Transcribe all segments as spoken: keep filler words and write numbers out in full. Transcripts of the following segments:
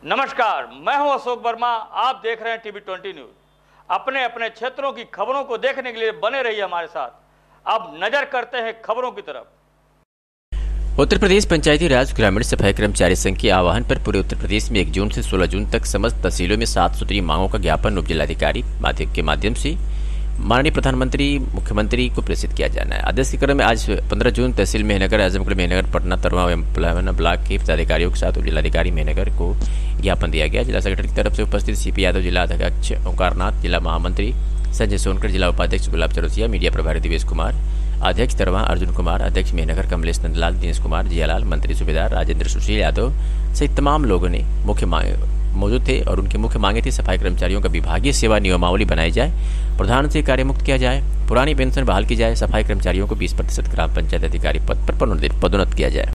नमस्कार, मैं हूं अशोक वर्मा। आप देख रहे हैं टीवी ट्वेंटी न्यूज। अपने अपने क्षेत्रों की खबरों को देखने के लिए बने रहिए हमारे साथ। अब नजर करते हैं खबरों की तरफ। उत्तर प्रदेश पंचायती राज ग्रामीण सफाई कर्मचारी संघ के आह्वान पर पूरे उत्तर प्रदेश में एक जून से सोलह जून तक समस्त तहसीलों में सात सूत्री मांगों का ज्ञापन उप जिलाधिकारी के माध्यम से माननीय प्रधानमंत्री मुख्यमंत्री को प्रेषित किया जाना है। आदेश के क्रम में आज पंद्रह जून तहसील मेहनगर, आजमगढ़, मेहनगर, पटना, तरवा एवं पलावना ब्लॉक के पदाधिकारियों के साथ उप जिलाधिकारी मेहनगर को ज्ञापन दिया गया। जिला संगठन की तरफ से उपस्थित सीपी यादव, जिला अध्यक्ष ओंकारनाथ, जिला महामंत्री संजय सोनकर, जिला उपाध्यक्ष गुलाब चौरसिया, मीडिया प्रभारी दिवेश कुमार, अध्यक्ष तरवा अर्जुन कुमार, अध्यक्ष मेहनगर कमलेश नंदलाल, दिनेश कुमार, जियालाल, मंत्री सूबेदार राजेंद्र सुशील यादव सहित तमाम लोगों ने मुख्य मांग मौजूद थे और उनकी मुख्य मांगे थी सफाई कर्मचारियों का विभागीय सेवा नियमावली बनाई जाए, प्रधान से कार्यमुक्त किया जाए, पुरानी पेंशन बहाल की जाए, सफाई कर्मचारियों को बीस प्रतिशत ग्राम पंचायत अधिकारी पद पर पदोन्नत किया जाए।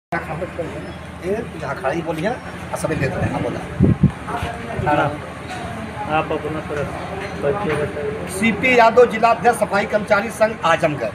सीपी यादव, जिला अध्यक्ष सफाई कर्मचारी संघ आजमगढ़।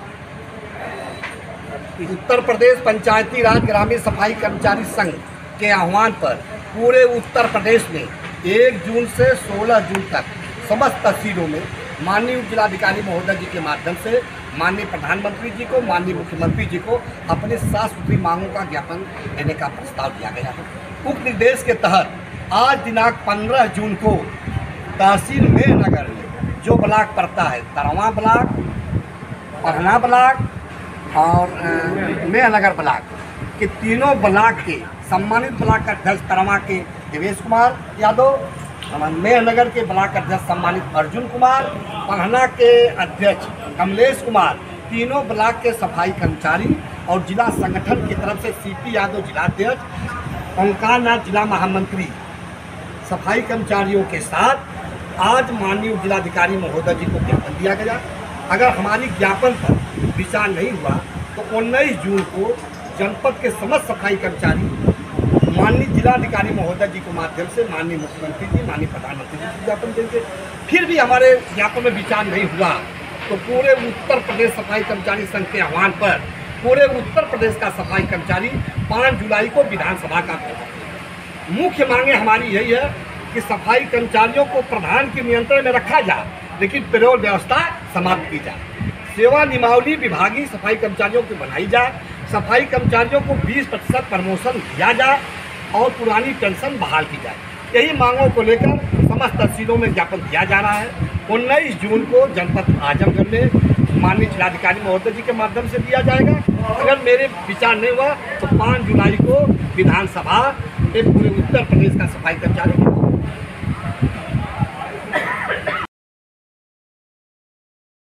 उत्तर प्रदेश पंचायती राज ग्रामीण सफाई कर्मचारी संघ के आह्वान पर पूरे उत्तर प्रदेश में एक जून से सोलह जून तक समस्त तहसीलों में माननीय उप जिलाधिकारी महोदय जी के माध्यम से माननीय प्रधानमंत्री जी को, माननीय मुख्यमंत्री जी को अपने सात सूत्री मांगों का ज्ञापन देने का प्रस्ताव दिया गया है। उक्त निर्देश के तहत आज दिनांक पंद्रह जून को तहसील मेहनगर में जो ब्लॉक पड़ता है, तरवा ब्लॉक, पटना ब्लॉक और मेहनगर ब्लॉक के तीनों ब्लॉक के सम्मानित ब्लॉक अध्यक्ष तरवा के दिवेश कुमार यादव, मेहनगर के ब्लॉक अध्यक्ष सम्मानित अर्जुन कुमार, पटना के अध्यक्ष कमलेश कुमार, तीनों ब्लॉक के सफाई कर्मचारी और जिला संगठन की तरफ से सीपी यादव जिलाध्यक्ष, ओंकारनाथ जिला महामंत्री, सफाई कर्मचारियों के साथ आज माननीय जिलाधिकारी महोदय जी को ज्ञापन दिया गया। अगर हमारी ज्ञापन पर विचार नहीं हुआ तो उन्नीस जून को जनपद के समस्त सफाई कर्मचारी माननीय जिलाधिकारी महोदय जी के माध्यम से माननीय मुख्यमंत्री जी, माननीय प्रधानमंत्री जी को ज्ञापन देंगे। फिर भी हमारे ज्ञापन में विचार नहीं हुआ तो पूरे उत्तर प्रदेश सफाई कर्मचारी संघ के आह्वान पर पूरे उत्तर प्रदेश का सफाई कर्मचारी पाँच जुलाई को विधानसभा का मुख्य मांगे हमारी यही है कि सफाई कर्मचारियों को प्रधान के नियंत्रण में रखा जाए, लेकिन पेरोल व्यवस्था समाप्त की जाए, सेवा नियमावली विभागीय सफाई कर्मचारियों की बनाई जाए, सफाई कर्मचारियों को बीस प्रतिशत प्रमोशन दिया जाए और पुरानी पेंशन बहाल की जाए। यही मांगों को लेकर समस्त तहसीलों में ज्ञापन दिया जा रहा है। उन्नीस जून को जनपद आजमगढ़ में माननीय जिलाधिकारी महोदय जी के माध्यम से दिया जाएगा। अगर मेरे विचार नहीं हुआ तो पाँच जुलाई को विधानसभा में पूरे उत्तर प्रदेश का सफाई कर्मचारी